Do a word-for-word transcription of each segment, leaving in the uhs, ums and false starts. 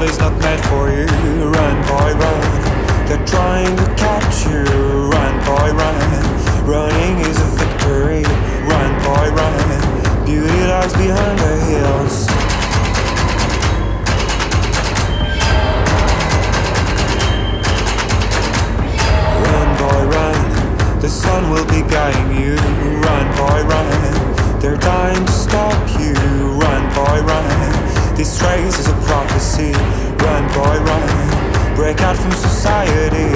is not meant for you. Run, boy, run. They're trying to catch you. Run, boy, run. Running is a victory. Run, boy, run. Beauty lies behind the hills. Run, boy, run. The sun will be guiding you. Run, boy, run. They're dying to stop you. Run, boy, run. This race is a prophecy. Run, boy, run. Break out from society.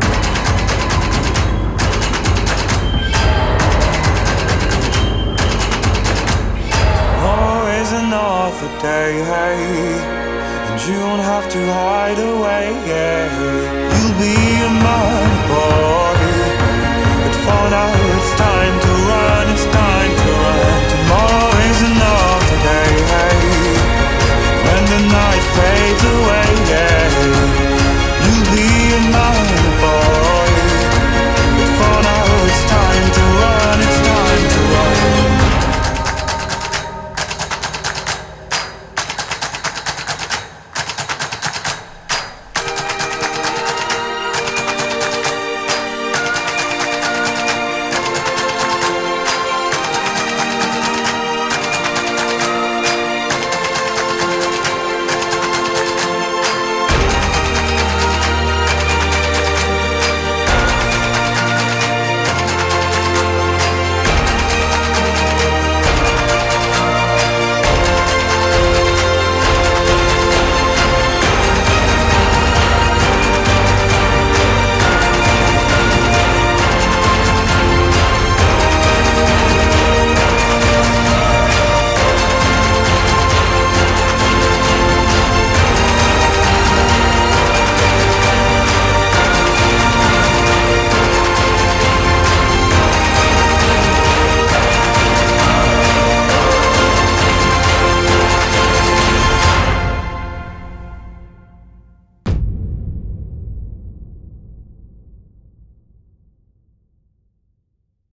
Oh, is another day, hey, and you don't have to hide away, yeah.